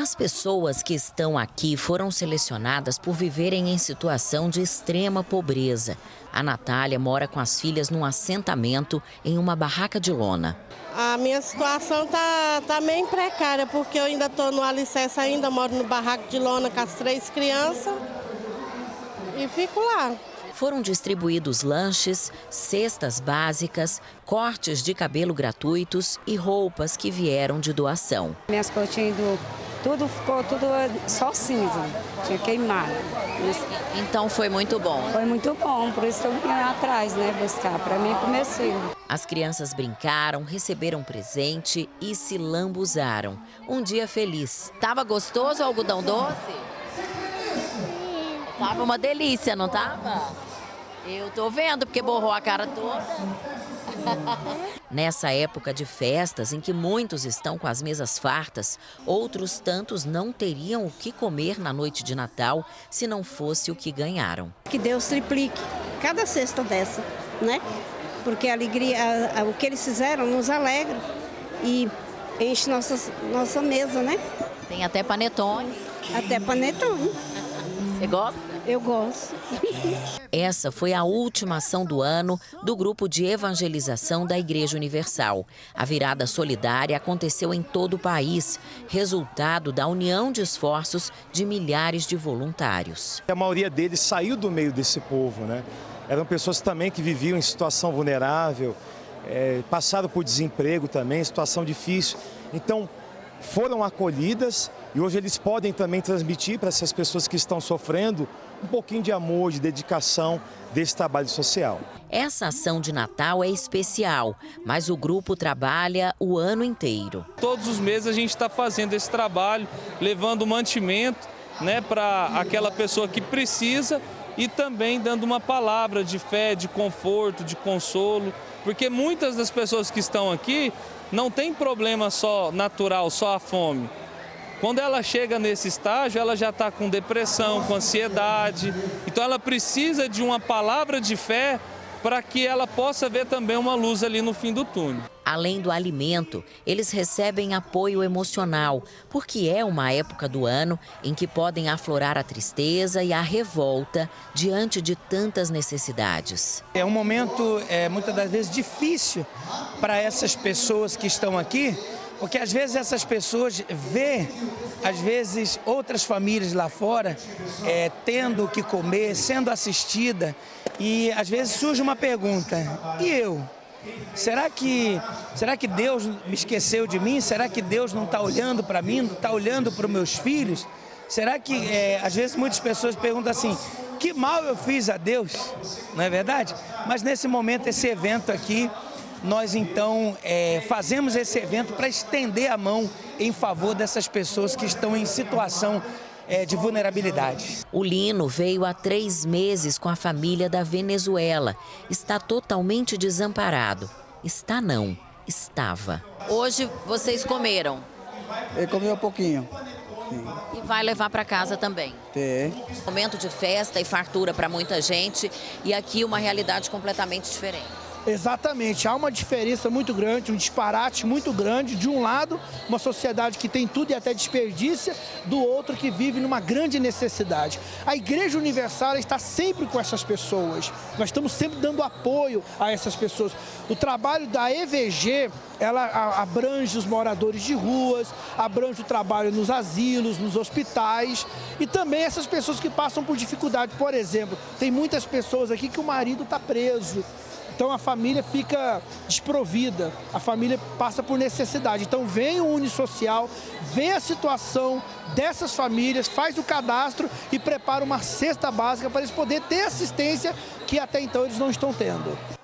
As pessoas que estão aqui foram selecionadas por viverem em situação de extrema pobreza. A Natália mora com as filhas num assentamento em uma barraca de lona. A minha situação tá meio precária, porque eu ainda estou no alicerce, ainda moro no barraco de lona com as 3 crianças e fico lá. Foram distribuídos lanches, cestas básicas, cortes de cabelo gratuitos e roupas que vieram de doação. Minhas cores tinham ido, ficou tudo só cinza, tinha queimado. Então foi muito bom? Foi muito bom, por isso que eu vim atrás, né, buscar, para mim comecei. As crianças brincaram, receberam presente e se lambuzaram. Um dia feliz. Tava gostoso o algodão doce? Tava uma delícia, não tava? Eu tô vendo, porque borrou a cara toda. Nessa época de festas, em que muitos estão com as mesas fartas, outros tantos não teriam o que comer na noite de Natal se não fosse o que ganharam. Que Deus triplique cada cesta dessa, né? Porque a alegria, o que eles fizeram nos alegra e enche nossa mesa, né? Tem até panetone. Até panetone. Você gosta? Eu gosto. Essa foi a última ação do ano do grupo de evangelização da Igreja Universal. A virada solidária aconteceu em todo o país, resultado da união de esforços de milhares de voluntários. A maioria deles saiu do meio desse povo, né? Eram pessoas também que viviam em situação vulnerável, passaram por desemprego também, situação difícil. Então, foram acolhidas e hoje eles podem também transmitir para essas pessoas que estão sofrendo um pouquinho de amor, de dedicação desse trabalho social. Essa ação de Natal é especial, mas o grupo trabalha o ano inteiro. Todos os meses a gente está fazendo esse trabalho, levando mantimento, né, para aquela pessoa que precisa e também dando uma palavra de fé, de conforto, de consolo, porque muitas das pessoas que estão aqui não tem problema só natural, só a fome. Quando ela chega nesse estágio, ela já está com depressão, com ansiedade. Então ela precisa de uma palavra de fé para que ela possa ver também uma luz ali no fim do túnel. Além do alimento, eles recebem apoio emocional, porque é uma época do ano em que podem aflorar a tristeza e a revolta diante de tantas necessidades. É um momento, muitas das vezes, difícil para essas pessoas que estão aqui, porque às vezes essas pessoas vê, às vezes, outras famílias lá fora tendo o que comer, sendo assistida, e às vezes surge uma pergunta: e eu? Será que Deus me esqueceu de mim? Será que Deus não está olhando para mim, não está olhando para os meus filhos? Será que, às vezes, muitas pessoas perguntam assim: que mal eu fiz a Deus? Não é verdade? Mas nesse momento, esse evento aqui, nós então fazemos esse evento para estender a mão em favor dessas pessoas que estão em situação de vulnerabilidade. O Lino veio há 3 meses com a família da Venezuela. Está totalmente desamparado. Está não, estava. Hoje vocês comeram? Ele comeu um pouquinho. Sim. E vai levar para casa também? Tem. Momento de festa e fartura para muita gente e aqui uma realidade completamente diferente. Exatamente, há uma diferença muito grande, um disparate muito grande. De um lado, uma sociedade que tem tudo e até desperdiça, do outro que vive numa grande necessidade. A Igreja Universal está sempre com essas pessoas, nós estamos sempre dando apoio a essas pessoas. O trabalho da EVG, ela abrange os moradores de ruas, abrange o trabalho nos asilos, nos hospitais e também essas pessoas que passam por dificuldade. Por exemplo, tem muitas pessoas aqui que o marido está preso. Então a família fica desprovida, a família passa por necessidade. Então vem o Unisocial, vê a situação dessas famílias, faz o cadastro e prepara uma cesta básica para eles poderem ter assistência que até então eles não estão tendo.